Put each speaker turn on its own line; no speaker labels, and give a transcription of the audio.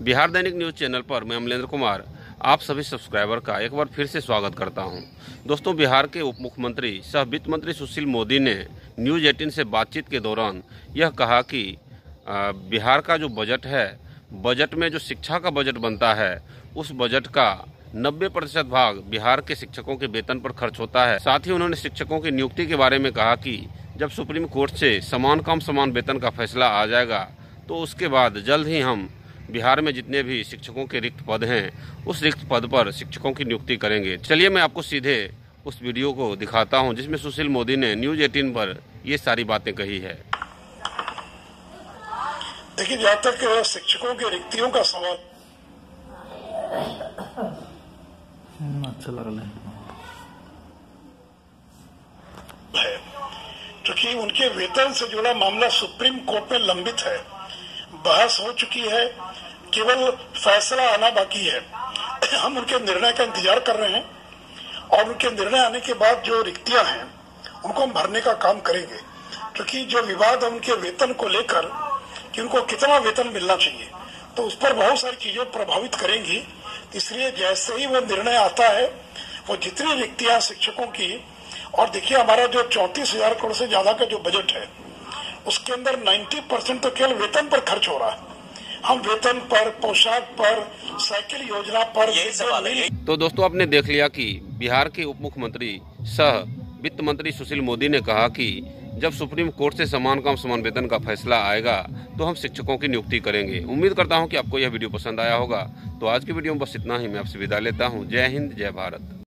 बिहार दैनिक news channel पर मैं अमलेंद्र कुमार आप सभी सब्सक्राइबर का एक बार फिर से स्वागत करता हूं। दोस्तों, बिहार के उप मुख्यमंत्री सह वित्त मंत्री सुशील मोदी ने न्यूज़ 18 से बातचीत के दौरान यह कहा कि बिहार का जो बजट है, बजट में जो शिक्षा का बजट बनता है, उस बजट का 90% भाग बिहार के शिक्षकों के वेतन पर खर्च होता है। साथ ही उन्होंने शिक्षकों की नियुक्ति के बारे में कहा कि जब सुप्रीम कोर्ट से समान काम समान वेतन का फैसला आ जाएगा तो उसके बाद जल्द ही हम बिहार में जितने भी शिक्षकों के रिक्त पद हैं, उस रिक्त पद पर शिक्षकों की नियुक्ति करेंगे। चलिए मैं आपको सीधे उस वीडियो को दिखाता हूं जिसमें सुशील मोदी ने न्यूज़ 18 पर ये सारी बातें कही है।
देखिए, जहाँ तक शिक्षकों की रिक्तियों का सवाल
अच्छा लग
है, क्योंकि उनके वेतन से जुड़ा मामला सुप्रीम कोर्ट में लंबित है, बहस हो चुकी है, केवल फैसला आना बाकी है। हम उनके निर्णय का इंतजार कर रहे हैं और उनके निर्णय आने के बाद जो रिक्तियां हैं उनको हम भरने का काम करेंगे, क्योंकि जो विवाद है उनके वेतन को लेकर कि उनको कितना वेतन मिलना चाहिए, तो उस पर बहुत सारी चीजें प्रभावित करेंगी। इसलिए जैसे ही वो निर्णय आता है, वो जितनी रिक्तियां शिक्षकों की, और देखिए हमारा जो 34,000 करोड़ से ज्यादा का जो बजट है उसके अंदर 90% तो केवल वेतन पर खर्च हो रहा है। हम वेतन पर, पोशाक पर, साइकिल योजना पर
तो दोस्तों, आपने देख लिया कि बिहार के उप मुख्यमंत्री सह वित्त मंत्री सुशील मोदी ने कहा कि जब सुप्रीम कोर्ट से समान काम समान वेतन का फैसला आएगा तो हम शिक्षकों की नियुक्ति करेंगे। उम्मीद करता हूं कि आपको यह वीडियो पसंद आया होगा। तो आज की वीडियो में बस इतना ही। मैं आपसे विदा लेता हूं। जय हिंद, जय भारत।